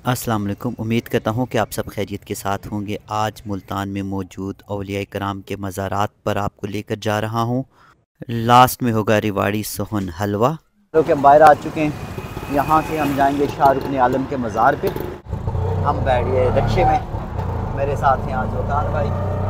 अस्सलाम वालेकुम। उम्मीद करता हूँ कि आप सब खैरियत के साथ होंगे। आज मुल्तान में मौजूद औलिया कराम के मज़ारात पर आपको लेकर जा रहा हूँ। लास्ट में होगा रिवाड़ी सोहन हलवा। तो के बाहर आ चुके हैं। यहाँ से हम जाएंगे शाहरुख आलम के मज़ार पे। हम बैठ गए रिक्शे में, मेरे साथ हैं आजोकान भाई।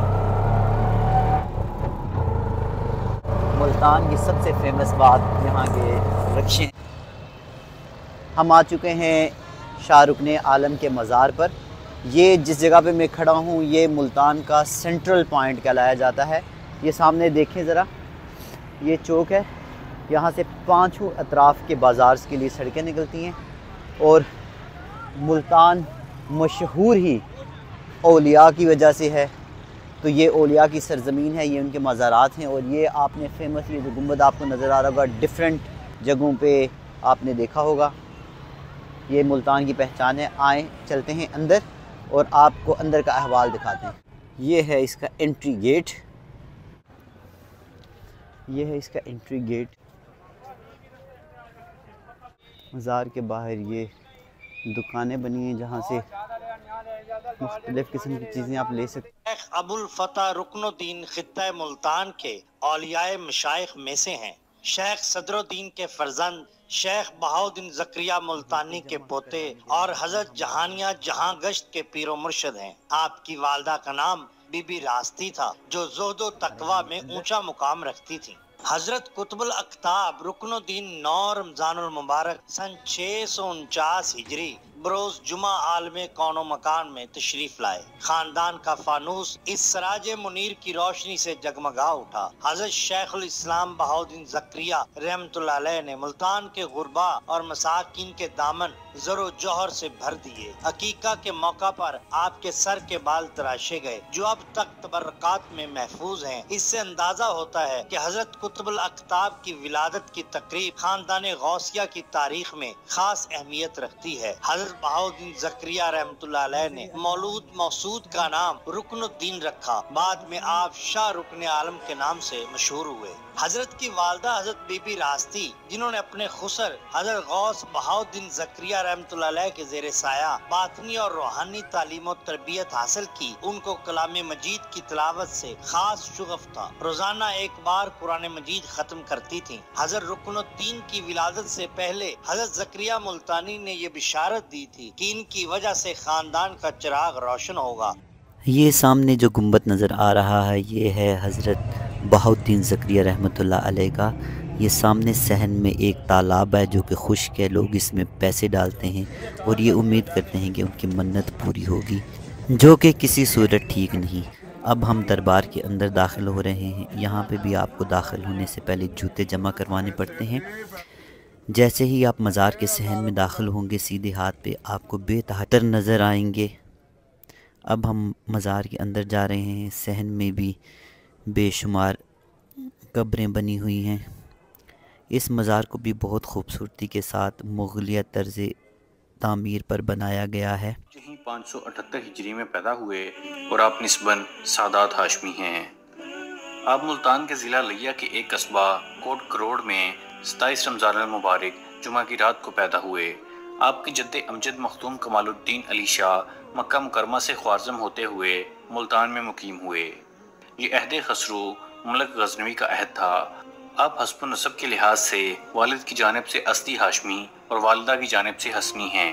मुल्तान की सबसे फेमस बात यहाँ के रिक्शे। हम आ चुके हैं शाहरुख आलम के मज़ार पर। ये जिस जगह पे मैं खड़ा हूँ ये मुल्तान का सेंट्रल पॉइंट कहलाया जाता है। ये सामने देखें ज़रा, ये चौक है। यहाँ से पांचों अतराफ़ के बाज़ार के लिए सड़कें निकलती हैं और मुल्तान मशहूर ही औलिया की वजह से है। तो ये औलिया की सरज़मीन है, ये उनके मज़ारात हैं। और ये आपने फेमस ये जो गुंबद आपको नज़र आ रहा होगा डिफरेंट जगहों पे आपने देखा होगा, ये मुल्तान की पहचान है। आए चलते हैं अंदर और आपको अंदर का अहवाल दिखाते हैं। ये है इसका एंट्री गेट, ये है इसका एंट्री गेट। मज़ार के बाहर ये दुकानें बनी हैं जहाँ से मुख्तलिफ़ किस्म की चीज़ें आप ले सकते हैं। शेख अबुल फतह रुकनुद्दीन खित्ता मुल्तान के औलियाए मशाइख में से हैं। शेख सदरुद्दीन के फर्जंद शेख बहाउद्दीन ज़करिया मुल्तानी के पोते और हजरत जहानिया जहां गश्त के पीरो मुर्शद हैं। आपकी वालदा का नाम बीबी रास्ती था, जो ज़ुहद व तकवा में ऊंचा मुकाम रखती थी। हजरत कुतुबुल अख्ताब रुकनुद्दीन 9 रमजानुल मुबारक सन 649 हिजरी बरोज जुमा आलमे कौनो मकान में तशरीफ लाए। खानदान का फानूस इस सराजे मुनीर की रोशनी से जगमगा उठा। हजरत शेखुल इस्लाम बहाउद्दीन ज़करिया रहमतुल्लाह अलैह ने मुल्तान के गुरबा और मसाकिन के दामन जरो जौहर से भर दिए। अकीका के मौका पर आपके सर के बाल तराशे गए, जो अब तक तबर्रकात में महफूज हैं। इससे अंदाजा होता है कि हजरत कुतुबुल अख्ताब की विलादत की तकरीब खानदान गौसिया की तारीख में खास अहमियत रखती है। हजरत बहाउद्दीन ज़करिया रहमतुल्लाह अलैह ने मौलूद मौसूद का नाम रुकनुद्दीन रखा। बाद में आप शाह रुकन आलम के नाम से मशहूर हुए। हजरत की वालदा हजरत बीबी रास्ती, जिन्होंने अपने खुसर हजरत गौस बहाउद्दीन ज़करिया रहमतुल्लाह अलैह के ज़ेरे साया बातनी और रूहानी तालीम और तरबियत हासिल की, उनको कलाम मजीद की तिलावत से खास शुगफ था। रोजाना एक बार कुरान मजीद खत्म करती थी। हजरत रुकनुद्दीन की विलादत से पहले हजरत ज़करिया मुल्तानी ने ये बिशारत दी थी कि इनकी वजह से खानदान का चिराग रोशन होगा। ये सामने जो गुंबद नज़र आ रहा है ये है हज़रत बहाउद्दीन ज़करिया रहमतुल्लाह अलैह का। ये सामने सहन में एक तालाब है जो कि खुश्क है। लोग इसमें पैसे डालते हैं और ये उम्मीद करते हैं कि उनकी मन्नत पूरी होगी, जो कि किसी सूरत ठीक नहीं। अब हम दरबार के अंदर दाखिल हो रहे हैं। यहाँ पे भी आपको दाखिल होने से पहले जूते जमा करवाने पड़ते हैं। जैसे ही आप मज़ार के सहन में दाखिल होंगे सीधे हाथ पे आपको बेतहातर नज़र आएंगे। अब हम मज़ार के अंदर जा रहे हैं। सहन में भी बेशुमार कब्रें बनी हुई हैं। इस मज़ार को भी बहुत खूबसूरती के साथ मुग़लिया तर्ज़ तामीर पर बनाया गया है। यहीं 578 हिजरी में पैदा हुए और आप निस्बन सादात हाशमी हैं। आप मुल्तान के ज़िला लिया के एक कस्बा कोट करोड़ में 27 रमज़ान मुबारक जुमा की रात को पैदा हुए। आपके जद्दे अमजद मखदूम कमालुद्दीन अली शाह मक्का मुकरमा से ख्वारज़म होते हुए मुल्तान में मुकीम हुए। ये अहद खसरू ममलक गज़नवी का अहद था। आप हस्ब नसब के लिहाज से वालिद की जानिब से अस्दी हाशमी और वालिदा की जानिब से हसनी हैं।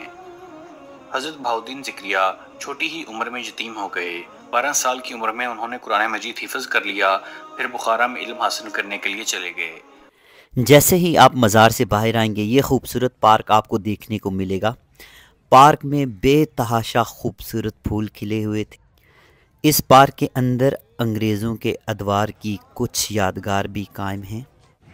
हज़रत बहाउद्दीन ज़करिया छोटी ही उम्र में यतीम हो गए। 12 साल की उम्र में उन्होंने कुरान मजीद हिफ्ज़ कर लिया, फिर बुखारा में इल्म हासिल करने के लिए चले गए। जैसे ही आप मज़ार से बाहर आएंगे ये खूबसूरत पार्क आपको देखने को मिलेगा। पार्क में बेतहाशा खूबसूरत फूल खिले हुए थे। इस पार्क के अंदर अंग्रेज़ों के अदवार की कुछ यादगार भी कायम हैं।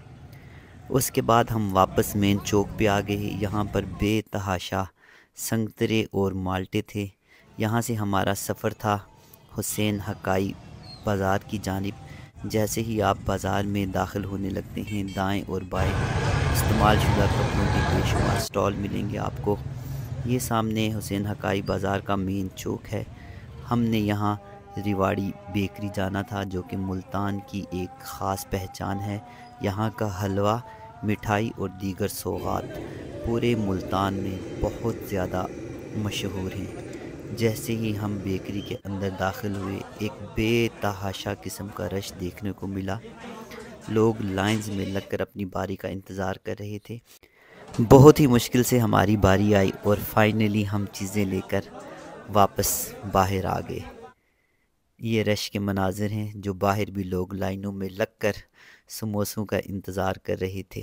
उसके बाद हम वापस मेन चौक पे आ गए। यहाँ पर बेतहाशा संतरे और माल्टे थे। यहाँ से हमारा सफ़र था हुसैन हकाई बाज़ार की जानिब। जैसे ही आप बाज़ार में दाखिल होने लगते हैं दाएं और बाएं इस्तेमाल शुदा कपड़ों के बेशुमार स्टॉल मिलेंगे आपको। ये सामने हुसैन हकाई बाज़ार का मेन चौक है। हमने यहाँ रिवाड़ी बेकरी जाना था, जो कि मुल्तान की एक ख़ास पहचान है। यहाँ का हलवा, मिठाई और दीगर सौगात पूरे मुल्तान में बहुत ज़्यादा मशहूर हैं। जैसे ही हम बेकरी के अंदर दाखिल हुए, एक बेतहाशा किस्म का रश देखने को मिला। लोग लाइंस में लगकर अपनी बारी का इंतज़ार कर रहे थे। बहुत ही मुश्किल से हमारी बारी आई और फाइनली हम चीज़ें लेकर वापस बाहर आ गए। ये रश के मनाजिर हैं जो बाहर भी लोग लाइनों में लगकर समोसों का इंतज़ार कर रहे थे।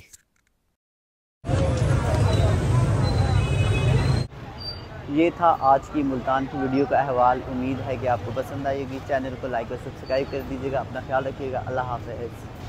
ये था आज की मुल्तान की वीडियो का अहवाल। उम्मीद है कि आपको पसंद आएगी। चैनल को लाइक और सब्सक्राइब कर दीजिएगा। अपना ख्याल रखिएगा। अल्लाह हाफ़िज़।